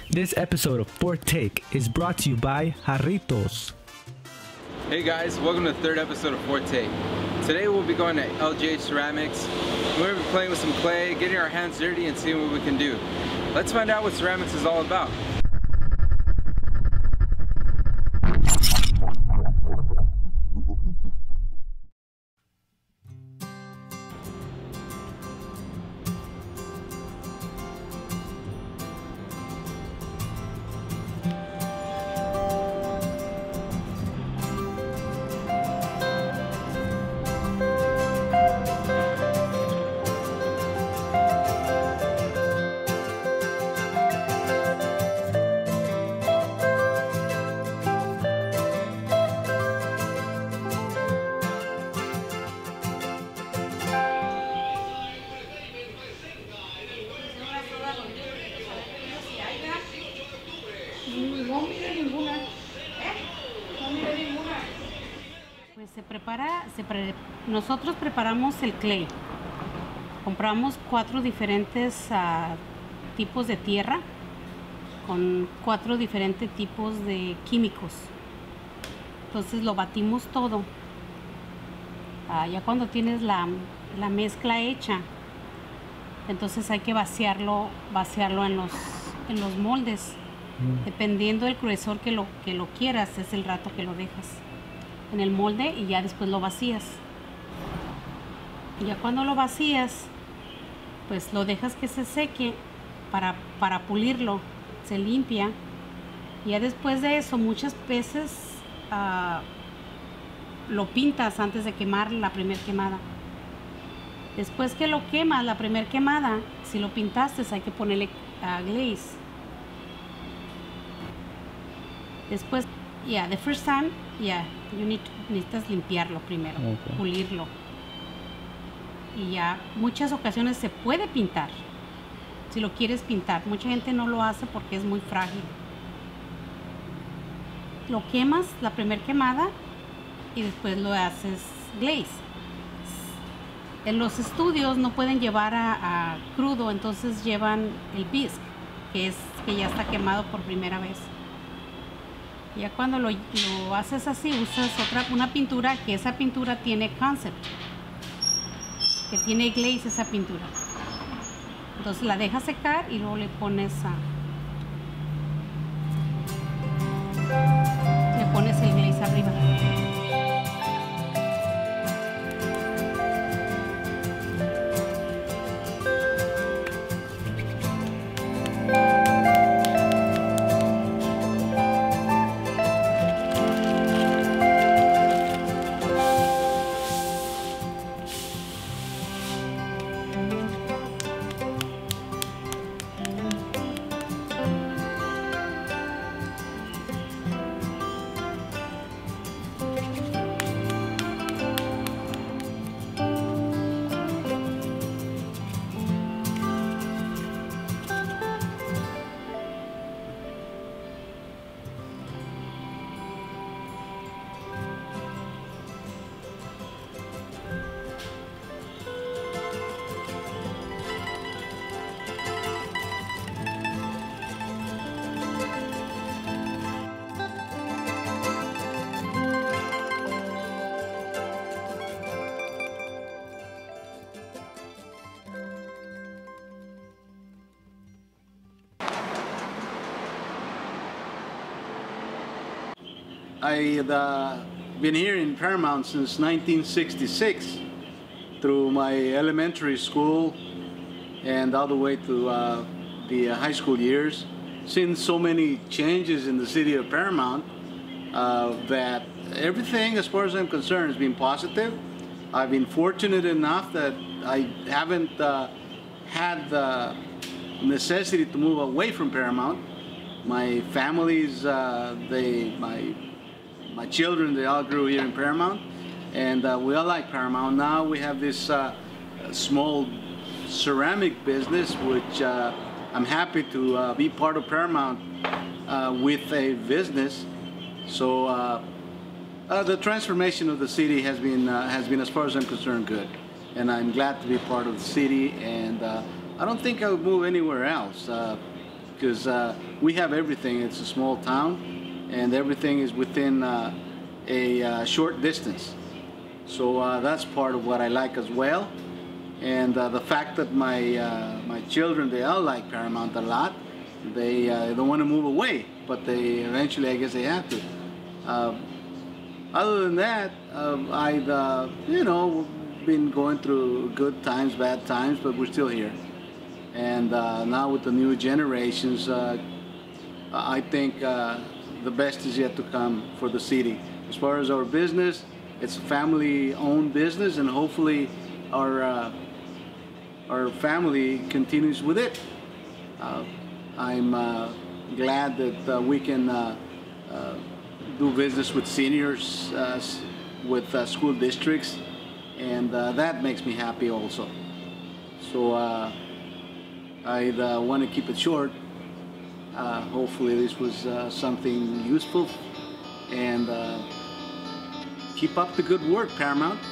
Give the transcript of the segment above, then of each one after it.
This episode of Fourth Take is brought to you by Jarritos. Hey guys, welcome to the third episode of Fourth Take. Today we'll be going to LGH Ceramics. We're going to be playing with some clay, getting our hands dirty and seeing what we can do. Let's find out what ceramics is all about. Pues nosotros preparamos el clay. Compramos 4 diferentes tipos de tierra con 4 diferentes tipos de químicos. Entonces lo batimos todo. Ya cuando tienes la mezcla hecha, entonces hay que vaciarlo en los moldes. Dependiendo del gruesor que lo quieras, es el rato que lo dejas en el molde y ya después lo vacías. Y ya cuando lo vacías, pues lo dejas que se seque para pulirlo, se limpia. Y ya después de eso, muchas veces lo pintas antes de quemar la primera quemada. Después que lo quemas, la primera quemada, si lo pintaste, hay que ponerle glaze. Después, the first time, necesitas limpiarlo primero, okay. Pulirlo. Y ya, muchas ocasiones se puede pintar, si lo quieres pintar. Mucha gente no lo hace porque es muy frágil. Lo quemas, la primera quemada, y después lo haces glaze. En los estudios no pueden llevar a crudo, entonces llevan el bisque, que ya está quemado por primera vez. Ya cuando lo haces así, usas una pintura, que esa pintura tiene concept, que tiene glaze esa pintura. Entonces la dejas secar y luego le pones el glaze arriba. I've been here in Paramount since 1966 through my elementary school and all the way to the high school years. Seen so many changes in the city of Paramount that everything, as far as I'm concerned, has been positive. I've been fortunate enough that I haven't had the necessity to move away from Paramount. My family's, my children, they all grew here in Paramount, and we all like Paramount. Now we have this small ceramic business, which I'm happy to be part of Paramount with a business. So the transformation of the city has been, as far as I'm concerned, good, and I'm glad to be part of the city. And I don't think I would move anywhere else. because we have everything. It's a small town, and everything is within a short distance. So that's part of what I like as well. And the fact that my children, they all like Paramount a lot. They don't want to move away, but they eventually, I guess they have to. Other than that, I've you know, been going through good times, bad times, but we're still here. And now with the new generations, I think the best is yet to come for the city. As far as our business, it's a family-owned business, and hopefully our family continues with it. I'm glad that we can do business with seniors, with school districts, and that makes me happy also. So I want to keep it short. Hopefully this was something useful, and keep up the good work, Paramount.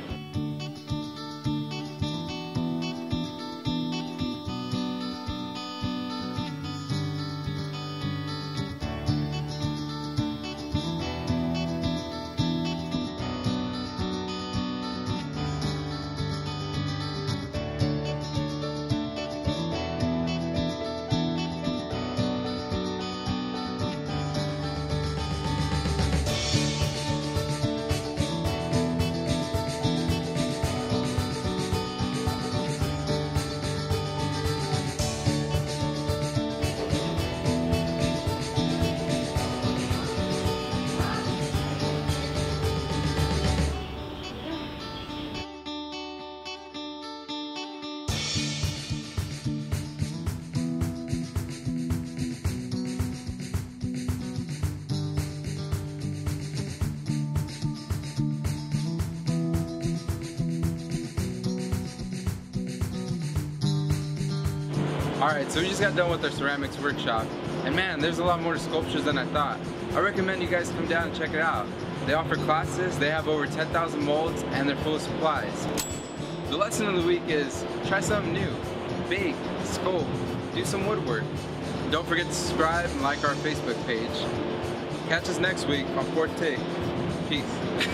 Alright, so we just got done with our ceramics workshop, and man, there's a lot more sculptures than I thought. I recommend you guys come down and check it out. They offer classes, they have over 10,000 molds, and they're full of supplies. The lesson of the week is, try something new. Bake, sculpt, do some woodwork. Don't forget to subscribe and like our Facebook page. Catch us next week on Fourth Take. Peace.